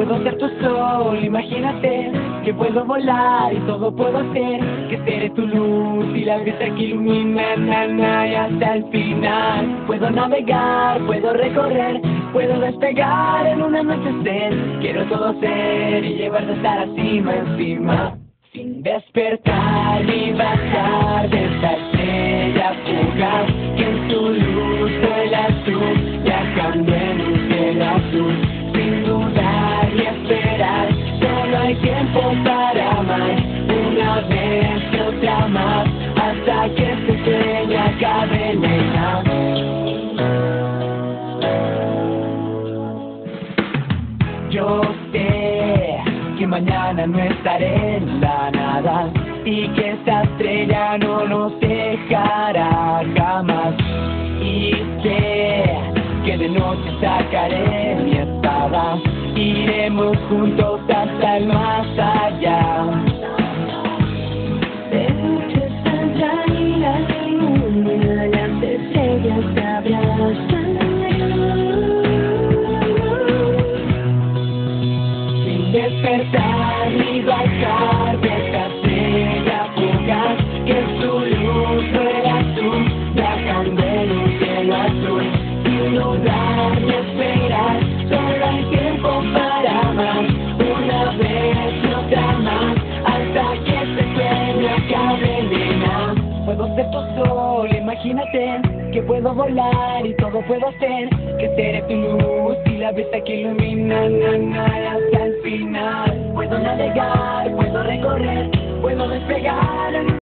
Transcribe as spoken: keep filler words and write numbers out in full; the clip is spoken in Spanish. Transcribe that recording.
Puedo ser tu sol, imagínate que puedo volar y todo puedo hacer, que seré tu luz y la brisa que ilumina na, na, y hasta el final. Puedo navegar, puedo recorrer, puedo despegar en un anochecer. Quiero todo ser y llevarte hasta la cima encima, sin despertar ni bajar de esta estrella fugaz que en su luz vuela azul, viajando en un cielo azul, sin dudar ni esperar. Solo hay tiempo para amar, una vez y otra más, hasta que este sueño acabe, nena. Yo sé que mañana no estaré en la nada y que esta estrella no nos dejará jamás. Y sé que de noche sacaré mi espada, iremos juntos hasta el más allá. De noche saldrá y la luna, las estrellas se abrazan. Sin despertar ni bajar de esta estrella fugaz que su luz fuera azul, viajando en un cielo azul, sin dudar ni esperar. Solo hay tiempo para amar, una vez y otra más, hasta que este sueño acabe, nena. Puedo ser tu sol, imagínate que puedo volar y todo puedo hacer, que seré tu luz y la brisa que ilumina na, na, hasta el final. Puedo navegar, puedo recorrer, puedo despegar en